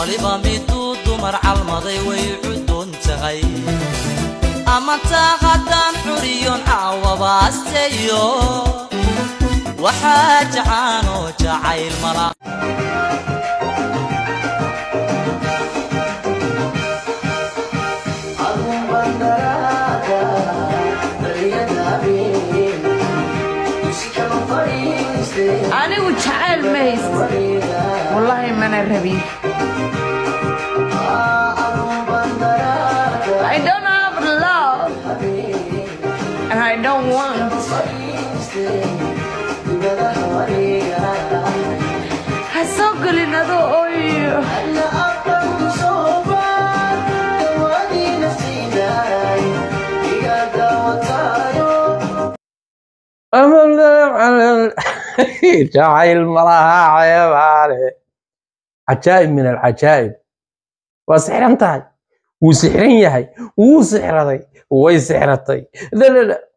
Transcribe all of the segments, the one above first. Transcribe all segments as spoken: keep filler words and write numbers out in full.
waliba midu dumar calmaday way cudun tahay ama taqadan xuriyon awabaasteyo waxa jacaano jacayl mala أنا وجعل ميس والله ما أنا ربي I don't have love and I don't want هسوقل إنه أوي جعل مراها عيبالي عجائب من العجائب وسحر انتهي وسحرين يهي وسحرتي ويسحرتي لا لا لا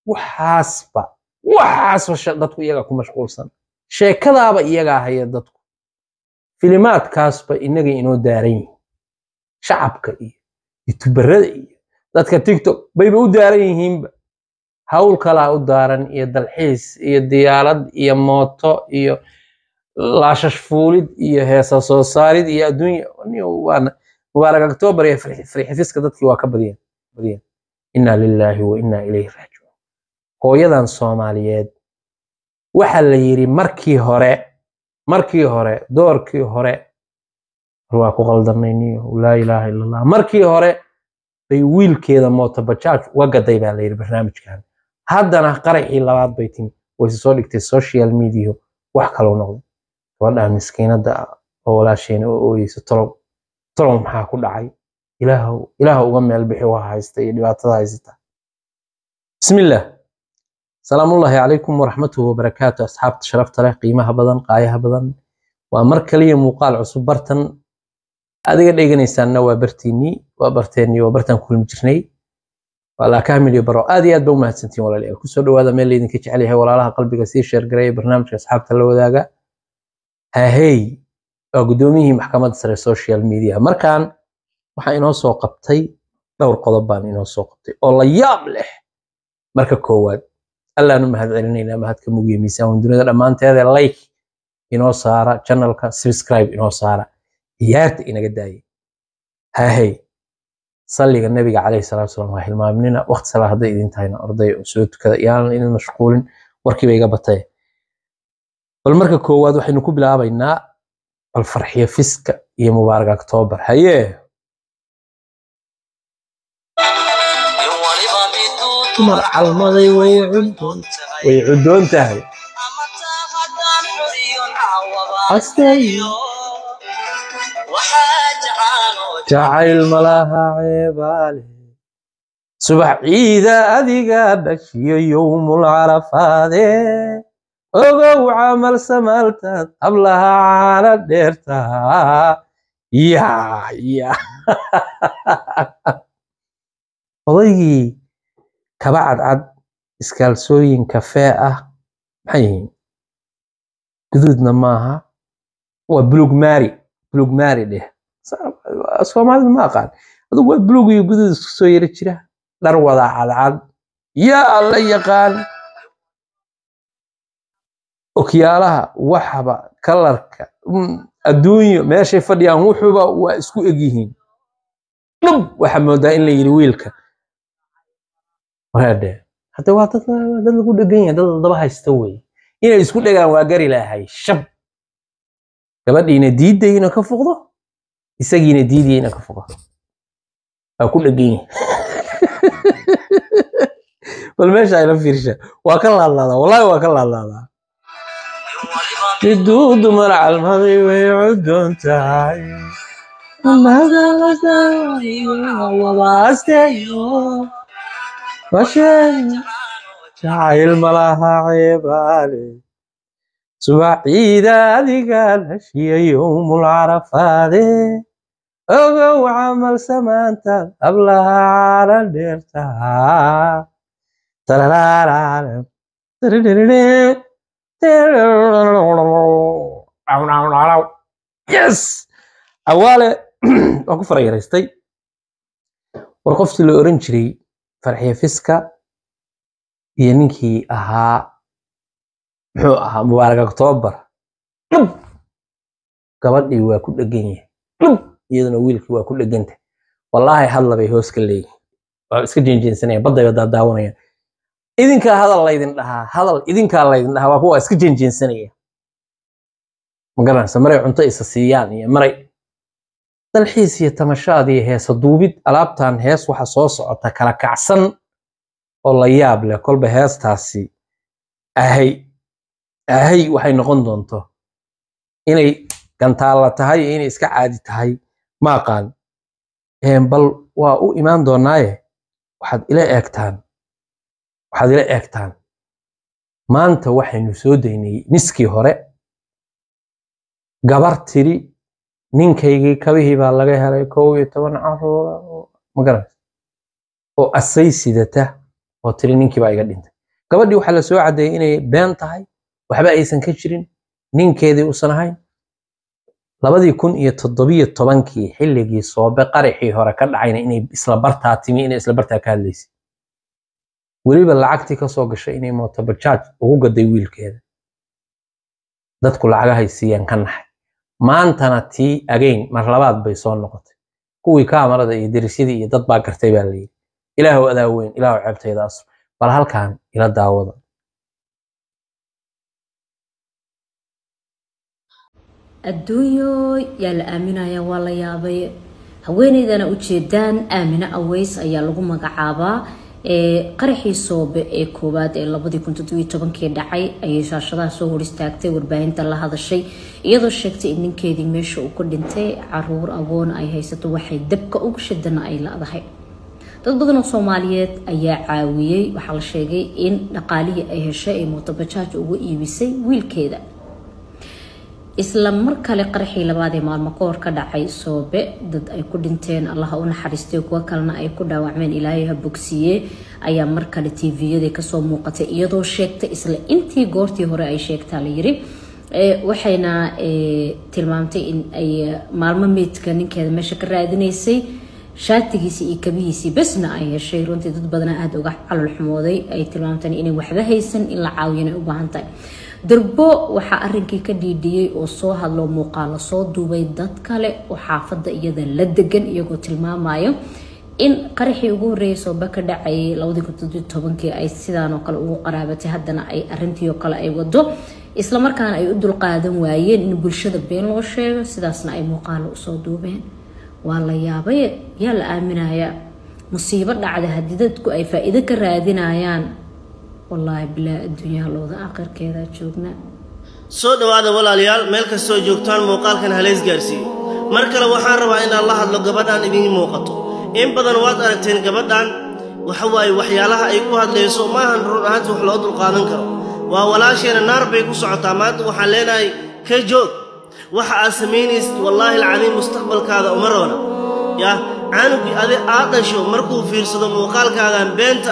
وحاسبة وحاسبة شدتكو إياغا كو مشغولسان شيكدابا إياغا هي دتكو فيلمات كاسبة إنغا إنو دارين شعبك إيه يتبرد إيه دادك تيك توك بيبا و دارين هينبا hawl kala u daaran iyo dalxiis iyo diyaarad iyo mooto iyo laashash fuulid iyo heesa soo saarid iyo adduunyo waana mubarak October iyo farxifiska dadkii waa ka badiyeen badiyeen inna lillahi wa inna ilayhi raaji'un hooyadan Soomaaliyeed waxa la yiri markii hore markii hore doorkii hore waa ku qaldanayniyo la ilaaha illa allah markii hore bay wiilkeeda mooto bajaaj wagaday baa la yiri barnaamijkan haddana qaraxii labaad bay timi way soo dhigtay social media wax kale oo noqdo wada miskiinada oo walaasheen oo ooyeyso tolo tolo maxaa ku dhacay ilaahu ilaahu uga meel bixi waa haystay dhibaatada haysata bismillaah salaamullaahi calaykum waraxmatuhu wabarakaatuh asxaabta sharafta leh qiimaha badan qaayaha badan waa mar kaliya muuqaal cusub bartan adiga dheganaysana waa bartiini waa barteeni waa bartan kulmi jirnay wala kaamil iyo baro aad iyo aad baa u mahadsantiin walaalayaal ku soo dhawaada meel idinka jecel yahay walaalaha qalbiga si share gareey barnaamijka asxaabta la wadaaga ahey oo gudoomiyihii maxkamadda sare social media markaan waxa inoo soo qabtay dhowr qodob baan inoo soo qabtay oo la yaab leh marka koowaad allaanu mahad celinayna mahadka mugiye miisaan dunida dhamaanteeda like inoo saara channelka subscribe inoo saara iyaarta inaga daayay ahey صلي النبي عليه الصلاة والسلام وحي المامنين وقت صلاة هذا إذن تهينا أرضي وسود كذا يعني إن مشغولين وركي بيجا بطيه والمركة كواد وحي نكوب لها بينا الفرحية فسك هي مبارك أكتوبر هيه تمر على الماضي ويعدون ويعدون تهي أستيو جعل ملاها عيبالي صبح عيدا أذيقا بشي يوم العرفات أغو عمل سمالتا قبلها على ديرتا يا يا وضيقي كبعد عد اسكالسوين كفاءة محيين قدودنا ماها وبلوغ ماري بلوغ ماري ده Soomaalidu ma aqaan adigu waa blog iyo guduud isku soo yiri jira dhar wada cadcad ya alla yaqaan okiyaalaha waxba kalarka adduunyo meeshay fadhiyaan wuxuuba waa isku egyihiin dhub waxa moodaa in la yiri wiilka wada hada waa dad dad lagu dhagan yahay dad daba haysta way inay isku dhagaan waa gari lahay shab gabadhiina diidayna ka fuqdo isagiina diidiyayna ka fogo waa ku dhagan bal meesha ay la fiirsha waa ka laalaada wallahi waa ka laalaada duud mar calmaday way cudun tahay amada la wabaasteyo washan jacayl malaha ceebale subax ciida adiga dhashiya yowmul carafaade ogow camal samaanta qablaha cala dheertaa tarararara yes عوالة أكو فريرستي ورقفت الأورنجري فرحية فيسكا ينكي أها محو أها مبارك أكتوبر قبل waa ku dhagan yahay iyadana wiilkii waa ku dhagantay wallahi hadla bay hoos ka leeyihiin waa iska jeenjeensanaya badayga daadaawanaya idinka hadal la idin dhahaa hadal idinka la idin dhahaa waa kuwa iska jeenjeensanaya magaranaysa maray cunto isa siiyaan iyo maray dalxiis iyo tamashaad iyo heesa duubid alaabtan hees waxa soo socota kala kacsan oo la yaab leh kolba heestaasi ahay ahay waxay noqon doonto inay gantaala tahay inay iska caadi tahay ma aqaan een bal waa u imaan doonaaye waxaad ila eegtaan waxaad ila eegtaan maanta waxaynu soo daynay niskii hore gabar tiri ninkaygii kabihii baa laga helay kow iyo toban caruur ma garanaysa oo asay sidata oo tiri ninkii baa iga dhintay gabadhii waxa la soo cadeeyay inay been tahay waxba aysan ka jirin ninkeedii uusan ahayn labadii kun iyo toddobiyo tobankii xilligii soobe qarixii hore ka dhacayna inay isla bartaa timi inay isla bartaa ka hadlaysay weliba lacagtii ka soo gashay inay mooto bajaaj ugu gaday wiilkeeda dadku lacagahay siiyaan ka naxay maantana tii again mar labaad bay soo noqotay kuwii kaamarada iyo derisyadii iyo dad baa gartay baa layidhi ilaahu adaa weyn ilaahu ceebtayda asr bal halkaan ila daawada adduunyo yaa la aaminaya waa la yaabay haweeneydana u jeedaan aamina aways ayaa lagu magacaabaa ee qaraxii soobe ee koowaad ee labadii kun toddobiyo tobankii dhacay ayay shaashadaha soo hor istaagtay warbaahinta la hadashay iyadoo sheegtay in ninkeedii meesha uu ku dhintay caruur agoon ay haysato waxay dabka uga shidana ay leedahay dad badan oo Soomaaliyeed ayaa caawiyay waxa la sheegay in dhaqaalihii ay heshay ay mooto bajaaj ugu iibisay wiilkeeda isla markale qaraxii labaad ee maalmo ka hor ka dhacay soobe dad ay ku dhinteen Allah u naxariistay kuwa kalena ay ku dhaawacmeen Ilaahay ha bogsiye ayaa markale T V-yada ka soo muuqatay iyadoo sheegtay isla intii goortii hore ay sheegtay la yiri ee waxayna tilmaamtay in ay maalmo meedka ninkeeda meesha ka raadinaysay shaatigiisi iyo kabihiisi basna ay heshay runtii dad badan aad uga calol xumooday ay tilmaamtay inay waxba haysan in la caawiyana u baahan tahay darbo waxa arrinkii ka dhiidhiyay oo soo hadlo muuqaal soo duubay dad kale oo xaafada iyada la degan iyagoo tilmaamayo in qaraxii ugu horeeyay soo baka dhacay labadii kun toddobiyo tobankii ay sidaan oo kale ugu qaraabatay haddana ay arrintii oo kale ay wado isla markaana ay u dulqaadan waayeen in bulshada been loo sheego sidaasna ay muuqaal u soo duubeen waa la yaabay yaa la aaminaya musiibo dhacday haddii dadku ay faa'iido ka raadinayaan والله بلا الدنيا لوضع آخر كذا جوجنا سود هذا ولا ليال ملك السود جوكتان موقال كان هليز جارسي مركل وحار وإن الله هذا قبضان إبني موقته إن بدن وات أرتين قبضان وحواي وحيالها أيكو هذا ليسو ما هنرون هذا وحلود القانون كرو وولا شيء النار بيكو سعتامات وحلينا كجوك وح أسميني والله العظيم مستقبل كذا أمرنا يا عنو بهذا هذا شو مركو في صدم موقال كذا بنت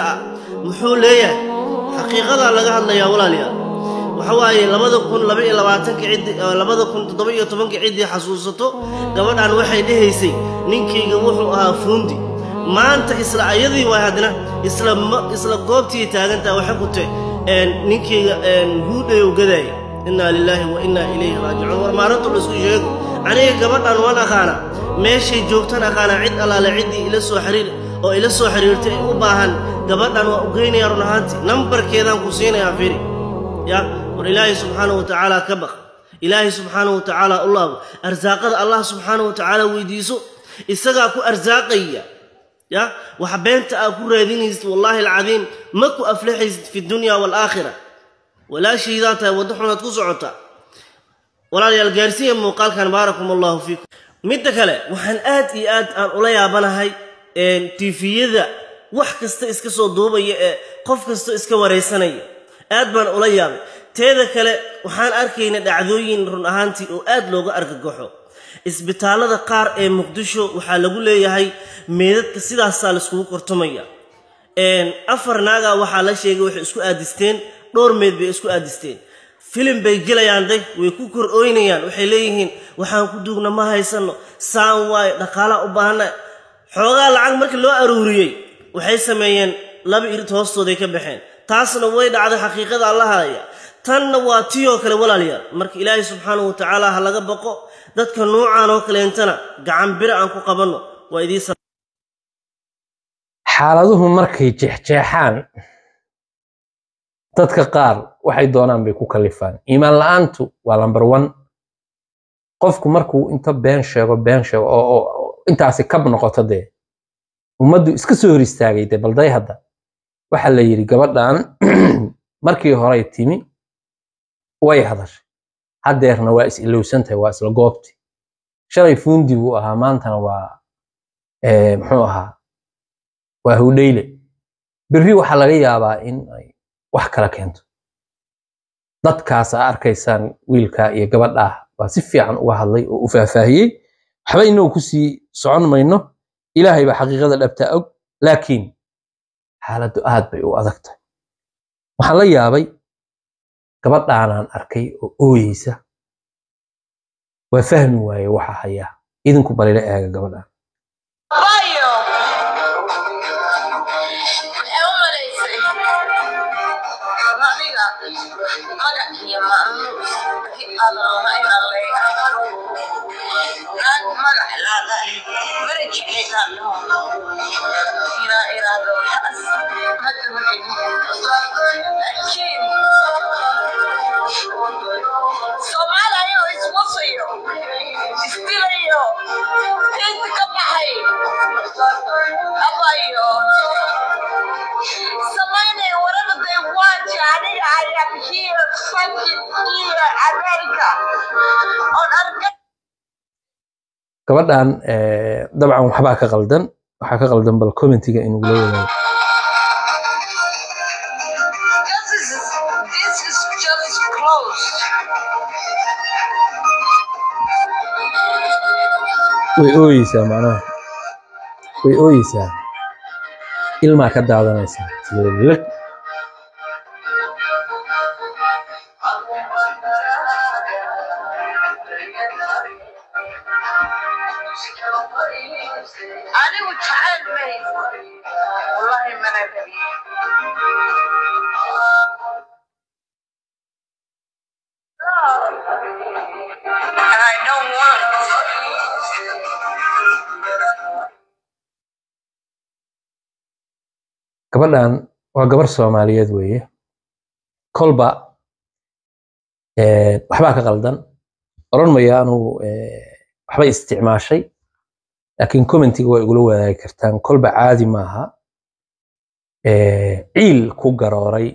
محولية حقيقة لقى الله يا ولاليا وحواي لبض كون لبي لبعتك عد لبض كون تضبي تبنك عدي حسوسته قبل أن واحد يهيسي نينكي جوحها فندي ما أنت إسلا أيدي واحدنا إسلا إسلا قبتي تاجنت وحكوت إن نينكي إن هودي وجداي إنا لله وإنا إليه راجعون وما رتب السجود عليه قبل أن وانا خانا ماشي جوكتنا خانا عد الله لعدي إلى السحرير أو إلى السحرير وباهن قبل أن وأجين يا رنهانتي نمبر كذا كوسين يا فيري يا والإله سبحانه وتعالى كبخ إلهي سبحانه وتعالى الله أرزاق الله سبحانه وتعالى ويديسو استجاكو أرزاقية يا وحبنت أكو رايدين والله العظيم ماكو أفلح في الدنيا والآخرة ولا شيء ذات وضحنا تكسعتا ولا الجارسية مقال كان باركم الله فيكم مدكلا وحن آت آت الله يا بنا هاي تيفي ذا wax kasta iska soo duubaya ee qof kasta iska wareysanaya aad baan ula yaabay teeda kale waxaan arkaynaa dhacdooyin run ahaantii oo aad looga argagaxo isbitaalada qaar ee Muqdisho waxa lagu leeyahay meedadka sidaas la isku kortumaya een afar naaga waxa la sheegay wax isku aadisteen dhowr meed bay isku aadisteen filim bay gelayaan day way ku kor ooynayaan waxay leeyihiin waxaan ku duugna ma haysano saan waay dhaqaala u baahna xoogaa lacag markii loo aruuriyay waxay sameeyeen laba irid hoostooday ka baxeen taasna way dhacday xaqiiqada Allah haya tanna waa tiyo kale walaaliyaal marka Ilaahay subhanahu wa ta'ala ha laga baqo dadka noocaan oo kale intana gacan bir aan ku qabano waa idii xaaladuhu markay jeexjeexaan dadka qaar waxay doonaan bay ku kalifaan iimaan la'aantu waa number one qofku markuu inta been sheego been sheego oo intaasi kab noqoto de ummaddu iska soo hor istaagay de balday hadda waxa la yiri gabadhan markii hore timi way hadashay hadeerna waa is ilowsantahay waa isla goobti shalay fuundi buu ahaa maantana waa ee muxuu ahaa waa hudheyle birri waxa laga yaabaa in ay wax kala keento dadkaas arkaysaan wiilka iyo gabadha waa si fiican uga hadlay oo u faahfaahiyay waxba inuu ku sii socon mayno ilaahay ba xaqiiqada dhabta og laakiin xaaladdu aad bay u adagtahay waxaan la yaabay gabadhaan arkay oo ooyeysa waa fahmi waaye waxa haya idinku balila eega gabadhaan gabadhan ee dabcan waxba ka qaldan waxa ka qaldan bal commentiga inuu la wadaago way ooyeysaa macnaha way ooyeysaa ilmaa ka daadanaysa tililid gabadhan waa gabar Soomaaliyeed weeye kolba ee waxba ka qaldan oran ma yaanu waxba isticmaashay laakiin commentiga way igula wadaagi kartaan kolba caadi maaha ee ciil ku garooray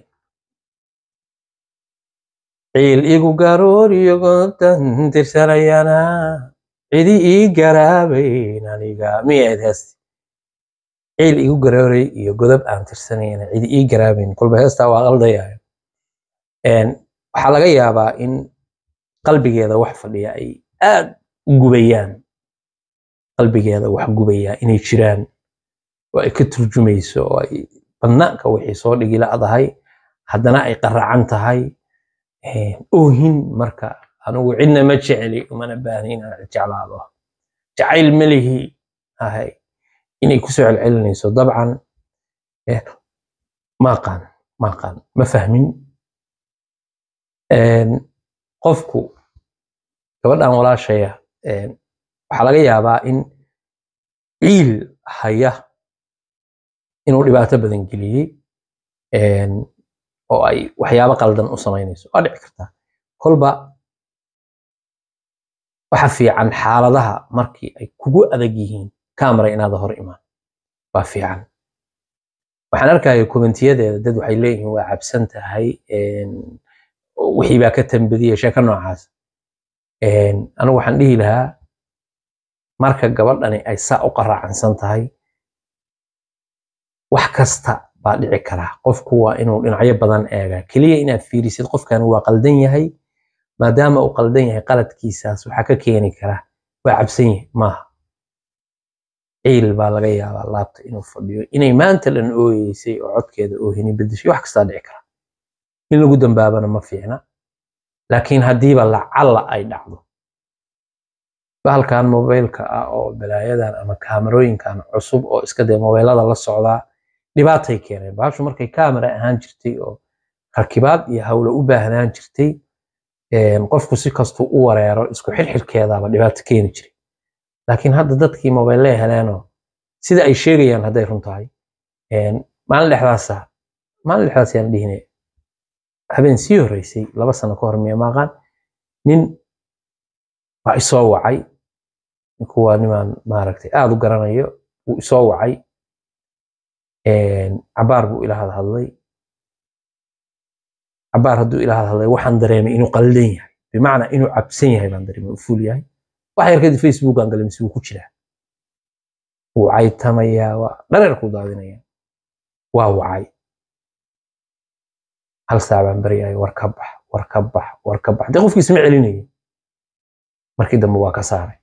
ciil igu garooriyo goobtan tirsanayana cidi ii garaabayn aniga miyeedas ciil igu garooray iyo godob aan tirsanayna cidi ii garaabayn kolba heesta waa qaldaya een waxa laga yaabaa in qalbigeeda wax fadhiya ay aad u gubayaan qalbigeeda wax gubaya inay jiraan oo ay ka turjumayso oo ay banaanka wixii soo dhigi laadahay haddana ay qaracan tahay ee oohin marka anigu cidna ma jeceli umana baahnayn aan jeclaado jacayl malihi ahay inay ku soo celcelinayso dabcan ee ma qan ma qan ma fahmin een qofku gabadhan walaashaya een waxa laga yaabaa in ciil haya inuu dhibaato badan geliyay een oo ay waxyaabo qaldan u sameynayso waa dhici kartaa kolba waxa fiican xaaladaha markii ay kugu adag yihiin camera inaad hor imaan waa fiican waxaan arkayaa commentiyadeeda dad waxay leeyihiin waa cabsan tahay een wixii baa ka tambadiyay sheeko noocaas een anigu waxaan dhihi lahaa marka gabadhani ay saa u qaraacansan tahay wax kasta baa dhici kara qofku waa inuu dhinacyo badan eega kaliya inaad fiirisid qofkan waa qaldan yahay maadaama uu qaldan yahay qaladkiisaas waxa ka keeni kara waa cabsan yahay maaha ciil baa laga yaabaa laabta inuu fadhiyo inay maanta dhan ooyeysay oo codkeeda oohini bedeshay wax kasta dhici kara in lagu dambaabana ma fiicna laakiin haddiiba lacalla ay dhacdo bahalkan mobilka ah oo balaayadan ama kaamarooyinkan cusub oo iska dee mobilada la socdaa dhibaatay keeneen. Bahashu markay kaamera ahaan jirtay oo rakibaad iyo hawlo u baahnaan jirtay qofku si kastuu u wareero isku xirxirkeedaaba dhibaato keeni jiray. laakiin hadda dadkii mobilada heleeno sida ay sheegayaan hadday run tahay maalin dhexdaasa maalin dhexdaas yaan dhihine habeen sii horeysay laba sano ka hor miya maaqaan nin baa isoo wacay kuwa nimaan maaragtay aad u garanayo uu isoo wacay cabaar buu ila hadlay cabaar hadduu ila hadlay waxaan dareemay inuu qaldan yahay bimacnaa inuu cabsan yahay baan dareemay u fuul yahay wax yar kadib Facebook aan galay mise wuu ku jiraa wuu caytamayaa waa dhareer ku daadinaya waa wacay hal saac baan baryay war ka bax war ka bax war ka bax dee qofkiisa ma celinayay markii dambe waa ka saaray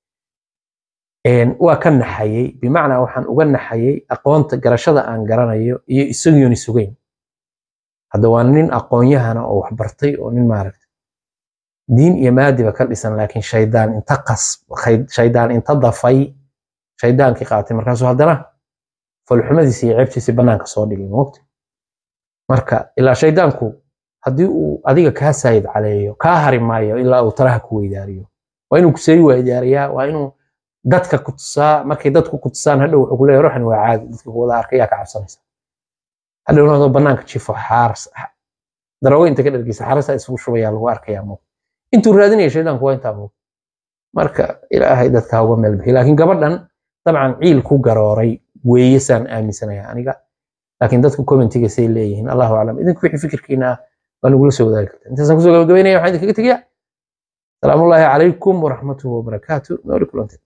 waa ka naxayay bimacnaa waxaan uga naxayay aqoonta garashada aan garanayo iyo isagoon isugayn. hadda waa nin aqoon-yahana oo wax bartay oo nin maaragtay diin iyo maadiba ka dhisan laakiin shaydaan inta qas shaydaan inta dafay shaydaankii qaatay markaasuu haddana falxumadiisa iyo ceebtiisa banaanka soo dhigay moogta. marka ilaa shaydaanku haddii uu adiga kaa saayid caleeyo kaa hari maayo ilaa uu talaha ku weydaariyo. waa inuu ku sii weydaariyaa waa inuu dadka ku tusaa markay dadku ku tusaan hadhow wuxuu ku leeyahay ruuxan waa caadi dadka ku wada arkayaa ka cabsanaysa hadhow noqdo banaanka jifo xaaras daroogo inta ka dhargiisa xaarasa isugu shubayaa lagu arkayaa moog intuu raadinaya shaydaanku waa intaa moog. marka ilaahay dadka ha uga meel bixi laakiin gabadhan dabcan ciil ku garooray weeye saan aaminsanayaa aniga laakiin dadku commentiga say leeyihiin allahu aclam idinku wixii fikirkiina ah waa nagula soo wadaagi kartaa. intaasaan kusoo gabagabeynaya waxaan idinkaga tegayaa salaamullaahi calaykum waraxmatuhu wabarakaatu nooli kulantay.